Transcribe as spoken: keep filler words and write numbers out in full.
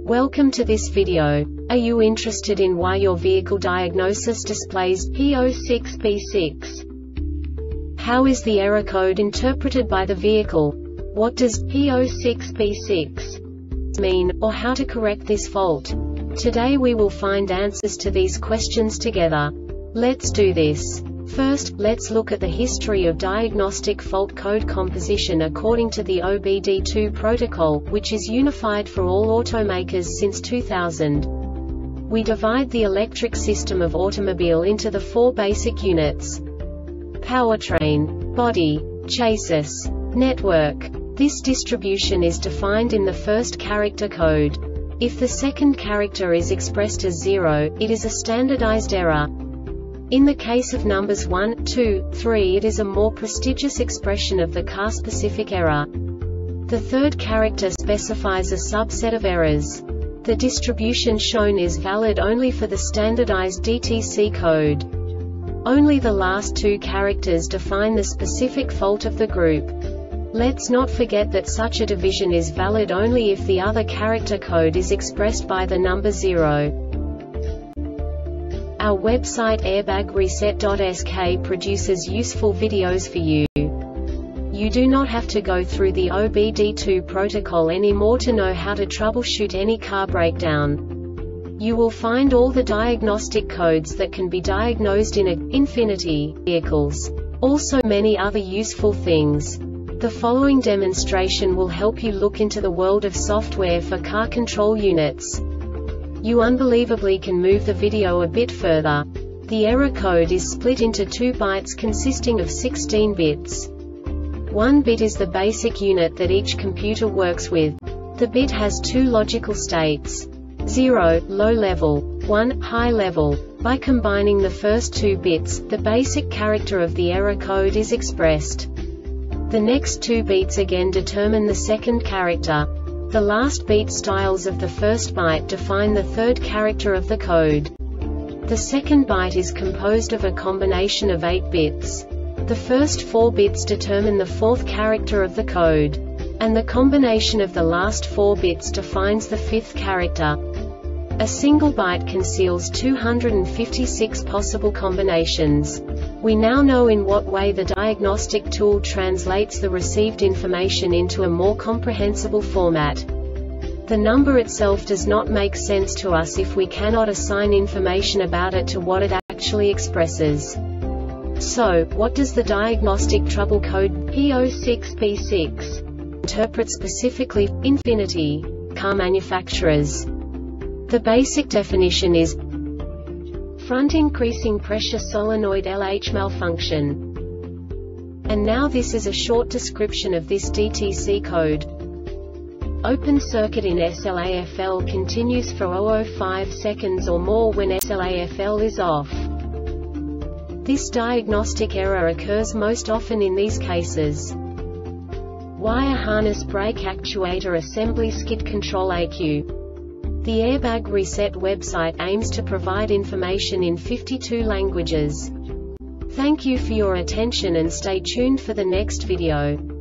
Welcome to this video. Are you interested in why your vehicle diagnosis displays P zero six B six? How is the error code interpreted by the vehicle? What does P zero six B six mean, or how to correct this fault? Today we will find answers to these questions together. Let's do this. First, let's look at the history of diagnostic fault code composition according to the O B D two protocol, which is unified for all automakers since two thousand. We divide the electric system of automobile into the four basic units: powertrain, body, chassis, network. This distribution is defined in the first character code. If the second character is expressed as zero, it is a standardized error. In the case of numbers one, two, three, it is a more prestigious expression of the car-specific error. The third character specifies a subset of errors. The distribution shown is valid only for the standardized D T C code. Only the last two characters define the specific fault of the group. Let's not forget that such a division is valid only if the other character code is expressed by the number zero. Our website airbag reset dot S K produces useful videos for you. You do not have to go through the O B D two protocol anymore to know how to troubleshoot any car breakdown. You will find all the diagnostic codes that can be diagnosed in a Infiniti vehicles. Also many other useful things. The following demonstration will help you look into the world of software for car control units. You unbelievably can move the video a bit further. The error code is split into two bytes consisting of sixteen bits. One bit is the basic unit that each computer works with. The bit has two logical states: zero, low level, one, high level. By combining the first two bits, the basic character of the error code is expressed. The next two beats again determine the second character. The last beat styles of the first byte define the third character of the code. The second byte is composed of a combination of eight bits. The first four bits determine the fourth character of the code. And the combination of the last four bits defines the fifth character. A single byte conceals two hundred fifty-six possible combinations. We now know in what way the diagnostic tool translates the received information into a more comprehensible format. The number itself does not make sense to us if we cannot assign information about it to what it actually expresses. So, what does the diagnostic trouble code P zero six B six interpret specifically for Infiniti car manufacturers? The basic definition is front increasing pressure solenoid L H malfunction. And now this is a short description of this D T C code. Open circuit in S L A F L continues for zero point zero five seconds or more when S L A F L is off. This diagnostic error occurs most often in these cases: wire harness brake actuator assembly skid control A Q. The Airbag Reset website aims to provide information in fifty-two languages. Thank you for your attention and stay tuned for the next video.